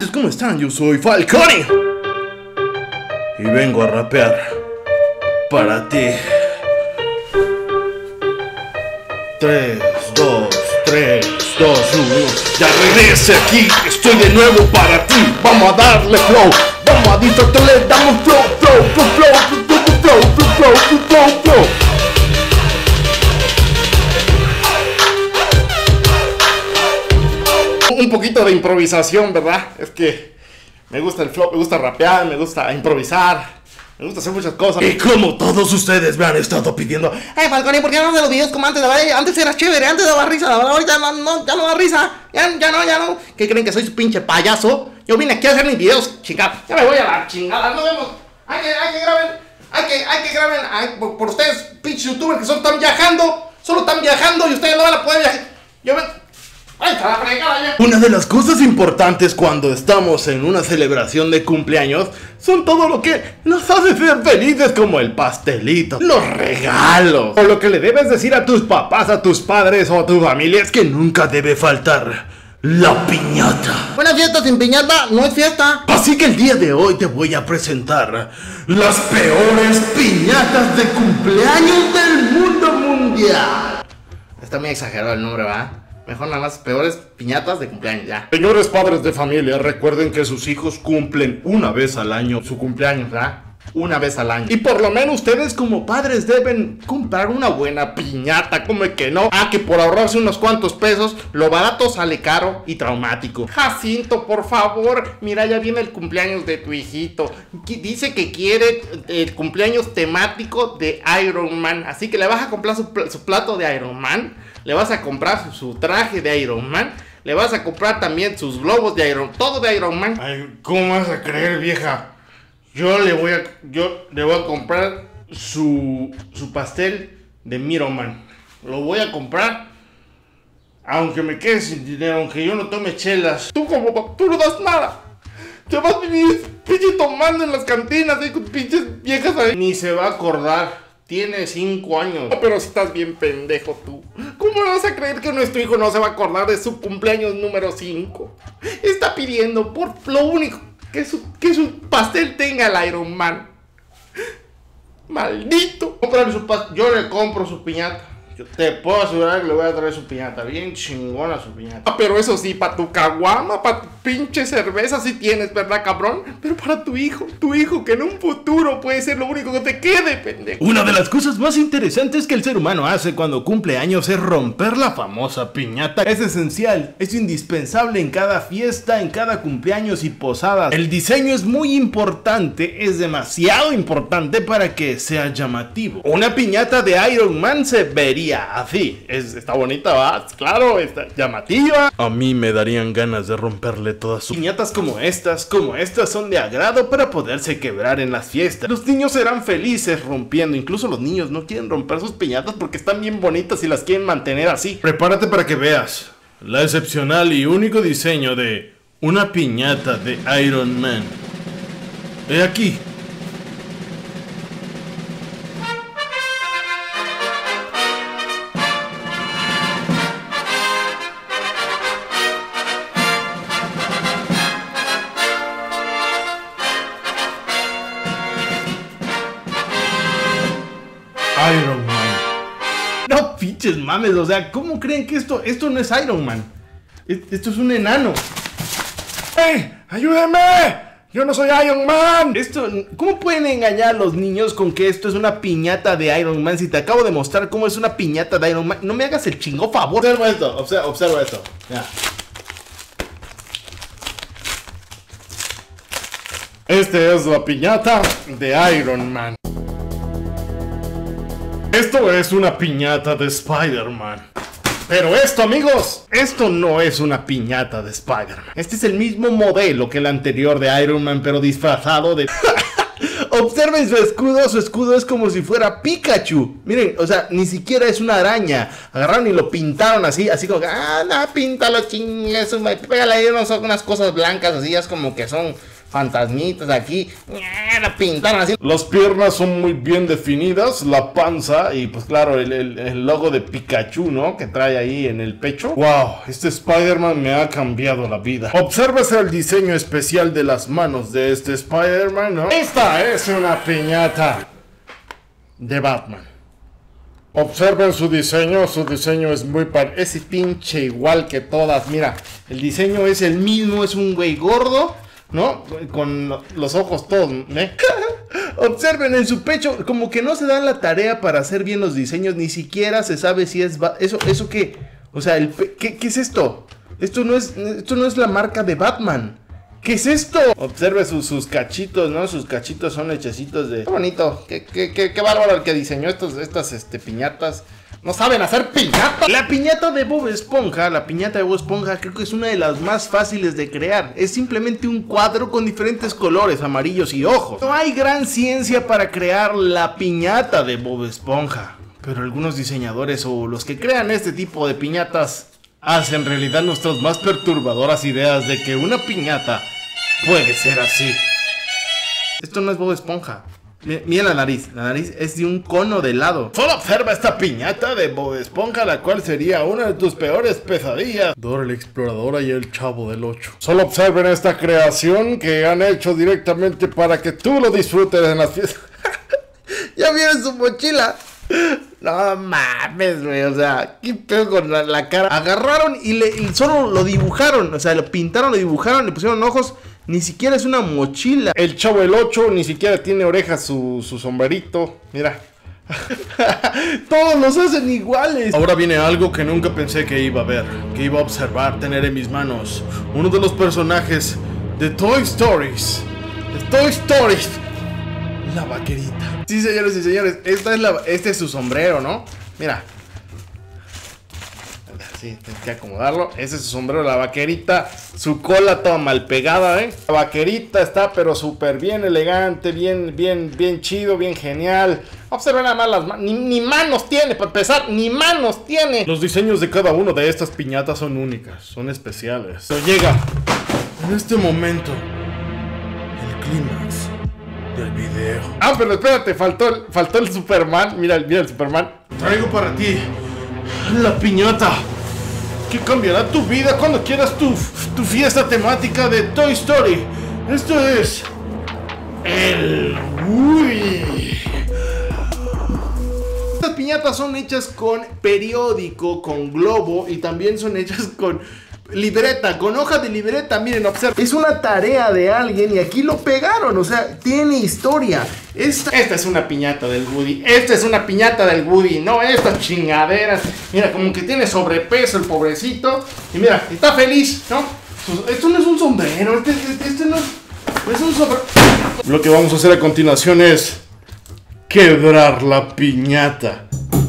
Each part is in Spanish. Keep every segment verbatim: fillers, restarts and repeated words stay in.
¿Cómo están? Yo soy Falcone y vengo a rapear para ti. tres, dos, tres, dos, uno. Ya regresé aquí, estoy de nuevo para ti. Vamos a darle flow, vamos a disfrutarle, damos flow, flow, flow, flow, flow, flow, flow, flow, flow, flow, flow. Un poquito de improvisación, ¿verdad? Es que me gusta el flow, me gusta rapear, me gusta improvisar, me gusta hacer muchas cosas. Y como todos ustedes me han estado pidiendo, Eh, Falcone, ¿por qué no haces los videos como antes? Antes eras chévere, antes daba risa, ahorita no, no, ya no da risa, ya, ya no, ya no. ¿Qué creen que soy su pinche payaso? Yo vine aquí a hacer mis videos, chingada. Ya me voy a la chingada, nos vemos. Hay que, hay que graben, hay que, hay que graben, hay, por, por ustedes, pinches youtubers que solo están viajando, solo están viajando y ustedes no van a poder viajar. Yo ven. Una de las cosas importantes cuando estamos en una celebración de cumpleaños son todo lo que nos hace ser felices, como el pastelito, los regalos, o lo que le debes decir a tus papás, a tus padres o a tu familia es que nunca debe faltar la piñata. Una fiesta sin piñata no es fiesta. Así que el día de hoy te voy a presentar las peores piñatas de cumpleaños del mundo mundial. Está muy exagerado el nombre, ¿verdad? Mejor nada más peores piñatas de cumpleaños, ya. Señores padres de familia, recuerden que sus hijos cumplen una vez al año su cumpleaños, ¿verdad? Una vez al año. Y por lo menos ustedes como padres deben comprar una buena piñata, como que no. Ah, que por ahorrarse unos cuantos pesos, lo barato sale caro y traumático. Jacinto, por favor, mira, ya viene el cumpleaños de tu hijito. Dice que quiere el cumpleaños temático de Iron Man. Así que le vas a comprar su, pl- su plato de Iron Man. Le vas a comprar su, su traje de Iron Man. Le vas a comprar también sus globos de Iron Man. Todo de Iron Man. Ay, ¿cómo vas a creer, vieja? Yo le voy a, yo le voy a comprar su, su pastel de Iron Man. Lo voy a comprar, aunque me quede sin dinero, aunque yo no tome chelas. Tú como papá, tú no das nada. Te vas a vivir pinche tomando en las cantinas ahí con pinches viejas ahí. Ni se va a acordar. Tiene cinco años. Oh, pero si estás bien pendejo tú. ¿Cómo vas a creer que nuestro hijo no se va a acordar de su cumpleaños número cinco? Está pidiendo por lo único que su, que su pastel tenga el Iron Man. Maldito. Cómprale su pastel. Yo le compro su piñata. Yo te puedo asegurar que le voy a traer su piñata. Bien chingona su piñata. Ah, pero eso sí, para tu caguama, para tu pinche cerveza sí tienes, ¿verdad, cabrón? Pero para tu hijo, tu hijo que en un futuro puede ser lo único que te quede, pendejo. Una de las cosas más interesantes que el ser humano hace cuando cumple años es romper la famosa piñata. Es esencial, es indispensable en cada fiesta, en cada cumpleaños y posada. El diseño es muy importante, es demasiado importante para que sea llamativo. Una piñata de Iron Man se vería así, es, está bonita, va, claro, está llamativa. A mí me darían ganas de romperle todas sus piñatas como estas, como estas son de agrado para poderse quebrar en las fiestas. Los niños serán felices rompiendo, incluso los niños no quieren romper sus piñatas porque están bien bonitas y las quieren mantener así. Prepárate para que veas la excepcional y único diseño de una piñata de Iron Man. He aquí. Iron Man. No pinches mames, o sea, ¿cómo creen que esto, esto no es Iron Man? Esto es un enano. ¡Ey! ¡Ayúdenme! ¡Yo no soy Iron Man! Esto, ¿cómo pueden engañar a los niños con que esto es una piñata de Iron Man? Si te acabo de mostrar cómo es una piñata de Iron Man, no me hagas el chingo favor. Observa esto, observa, observa esto. Ya. Este es la piñata de Iron Man. Esto es una piñata de Spider-Man. Pero esto, amigos, esto no es una piñata de Spider-Man. Este es el mismo modelo que el anterior de Iron Man, pero disfrazado de... Observen su escudo, su escudo es como si fuera Pikachu. Miren, o sea, ni siquiera es una araña. Agarraron y lo pintaron así, así como que, ah, no, píntalo, chingues, pégale ahí unas, unas cosas blancas, así, es como que son fantasmitas aquí. La pintaron así. Las piernas son muy bien definidas, la panza y pues claro, el, el, el logo de Pikachu, ¿no? Que trae ahí en el pecho. Wow, este Spider-Man me ha cambiado la vida. Obsérvese el diseño especial de las manos de este Spider-Man, ¿no? Esta es una piñata de Batman. Observen su diseño, su diseño es muy par... Ese pinche igual que todas, mira, el diseño es el mismo, es un güey gordo, ¿no? Con los ojos todos, ¿eh? Observen en su pecho, como que no se dan la tarea para hacer bien los diseños, ni siquiera se sabe si es... ¿Eso, eso qué? O sea, el pe... ¿qué, ¿qué es esto? Esto no es, esto no es la marca de Batman. ¿Qué es esto? Observe sus, sus cachitos, ¿no? Sus cachitos son hechecitos de... Qué bonito, qué, qué, qué, qué bárbaro el que diseñó estos, estas este, piñatas. No saben hacer piñata. La piñata de Bob Esponja, la piñata de Bob Esponja creo que es una de las más fáciles de crear. Es simplemente un cuadro con diferentes colores, amarillos y ojos. No hay gran ciencia para crear la piñata de Bob Esponja, pero algunos diseñadores o los que crean este tipo de piñatas hacen realidad nuestras más perturbadoras ideas de que una piñata puede ser así. Esto no es Bob Esponja. Mira la nariz, la nariz es de un cono de helado. Solo observa esta piñata de Bob Esponja, la cual sería una de tus peores pesadillas. Dora la Exploradora y el Chavo del ocho. Solo observen esta creación que han hecho directamente para que tú lo disfrutes en las fiestas. Ya vieron su mochila. No mames, güey, o sea, qué pedo con la, la cara. Agarraron y, le, y solo lo dibujaron, o sea, lo pintaron, lo dibujaron, le pusieron ojos. Ni siquiera es una mochila. El Chavo del ocho ni siquiera tiene orejas su, su sombrerito. Mira. Todos los hacen iguales. Ahora viene algo que nunca pensé que iba a ver, que iba a observar, tener en mis manos. Uno de los personajes de Toy Stories. De Toy Stories. La vaquerita. Sí, señores y señores, esta es la, este es su sombrero, ¿no? Mira. Sí, tienes que acomodarlo. Ese es su sombrero, la vaquerita. Su cola toda mal pegada, ¿eh? La vaquerita está pero súper bien elegante, bien, bien, bien chido, bien genial. Observen nada más las manos. Ni, ni manos tiene, para empezar, ni manos tiene. Los diseños de cada uno de estas piñatas son únicas, son especiales. Pero llega en este momento el clímax del video. Ah, pero espérate, faltó el, faltó el Superman. Mira, mira el Superman. Traigo para ti la piñata que cambiará tu vida cuando quieras tu, tu fiesta temática de Toy Story. Esto es el Woody. Estas piñatas son hechas con periódico, con globo y también son hechas con libreta, con hoja de libreta. Miren, observen, es una tarea de alguien y aquí lo pegaron, o sea, tiene historia. Esta, esta es una piñata del Woody. Esta es una piñata del Woody, no estas chingaderas. Mira, como que tiene sobrepeso el pobrecito. Y mira, está feliz, ¿no? Esto no es un sombrero, este, este, este no, es, no es un sombrero. Lo que vamos a hacer a continuación es quebrar la piñata.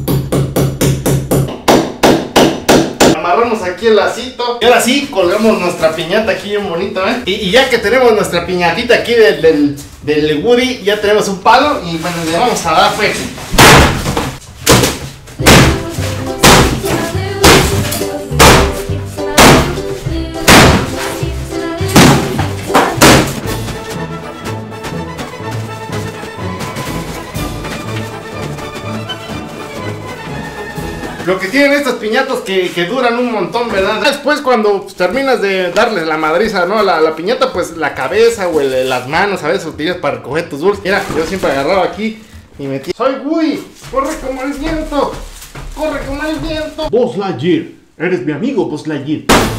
Amarramos aquí el lacito. Y ahora sí, colgamos nuestra piñata aquí bien bonita, ¿eh? Y, y ya que tenemos nuestra piñatita aquí del, del, del Woody, ya tenemos un palo y bueno, le vamos a dar pues. Lo que tienen estas piñatas que, que duran un montón, ¿verdad? Después cuando pues, terminas de darle la madriza, ¿no? La, la piñata, pues la cabeza o el, las manos a veces utilizas para recoger tus dulces. Mira, yo siempre agarraba aquí y metí. Soy Woody, corre como el viento, corre como el viento. Buzz Lightyear, eres mi amigo Buzz Lightyear.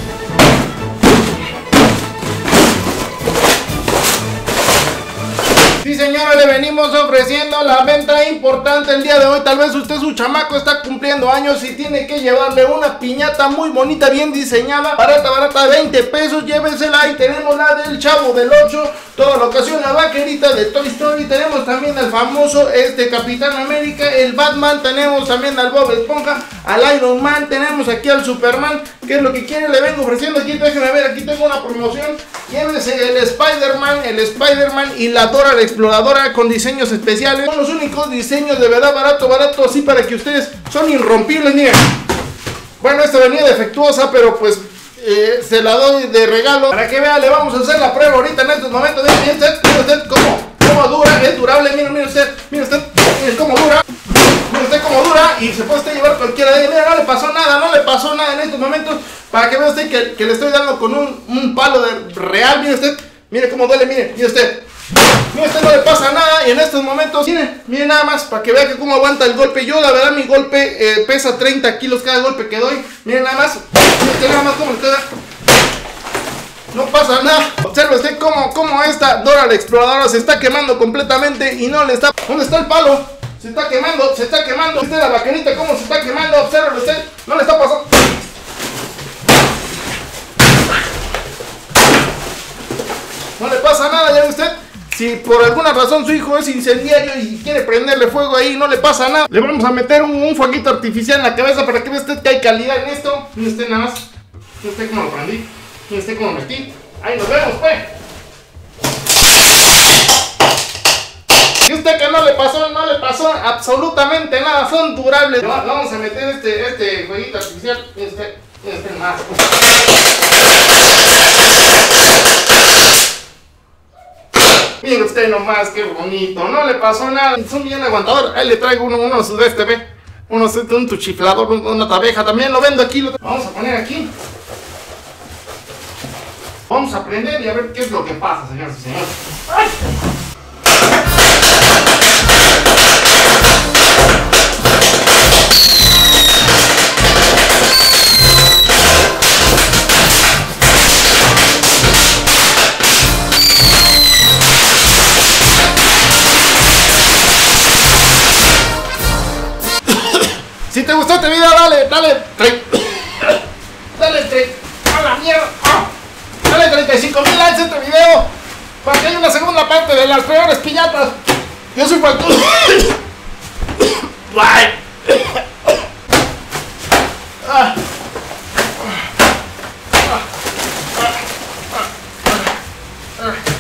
Sí, señores, le venimos ofreciendo la venta importante el día de hoy. Tal vez usted, su chamaco, está cumpliendo años y tiene que llevarle una piñata muy bonita, bien diseñada, barata, barata, veinte pesos, llévesela. Y tenemos la del Chavo del ocho, toda la ocasión, la vaquerita de Toy Story. Tenemos también al famoso este Capitán América, el Batman, tenemos también al Bob Esponja, al Iron Man, tenemos aquí al Superman. ¿Qué es lo que quiere? Le vengo ofreciendo aquí, déjenme ver, aquí tengo una promoción. Llévese el Spider-Man, el Spider-Man y la Dora la Exploradora con diseños especiales. Son los únicos diseños de verdad barato, barato, así para que ustedes son irrompibles, miren. Bueno, esta venía defectuosa, pero pues eh, se la doy de regalo. Para que vea, le vamos a hacer la prueba ahorita en estos momentos. Mire usted, mire usted cómo, cómo dura, es durable. Mire, mire usted, mire usted, mire cómo dura. Mire usted cómo dura y se puede usted llevar cualquiera de ellos. Mira, no le pasó nada, no le pasó nada en estos momentos. Para que vea usted que, que le estoy dando con un, un palo de real. Mire usted, mire cómo duele, mire, mire usted. Mire usted, no le pasa nada y en estos momentos, mire, mire nada más para que vea que cómo aguanta el golpe. Yo la verdad mi golpe eh, pesa treinta kilos cada golpe que doy. Mire nada más, mire usted nada más cómo le queda. No pasa nada. Observe usted cómo, cómo esta Dora la Exploradora se está quemando completamente y no le está... ¿Dónde está el palo? Se está quemando, se está quemando. Usted la vaquerita cómo se está quemando. Observe usted, no le está pasando. No le pasa nada, ya ve usted. Si por alguna razón su hijo es incendiario y quiere prenderle fuego ahí, no le pasa nada. Le vamos a meter un, un fueguito artificial en la cabeza para que vea usted que hay calidad en esto. Mire usted nada más. Mire usted cómo lo prendí. Mire usted cómo lo metí. Ahí nos vemos, pues. Y usted que no le pasó, no le pasó absolutamente nada. Son durables. Le vamos a meter este, este fueguito artificial. Mire usted, mire usted más. Mire usted nomás, qué bonito, no le pasó nada, son bien aguantador. Ahí le traigo uno, uno de este, ve, uno, un tuchiflador, una tabeja, también lo vendo aquí, lo vamos a poner aquí. Vamos a prender y a ver qué es lo que pasa, señoras y señores. ¡Ay! Si te gustó este video, dale, dale, dale, a la mierda, dale treinta y cinco mil likes a este video, para que haya una segunda parte de las peores piñatas. Yo soy Falcón. Bye. Ah. Ah. Ah. Ah. Ah.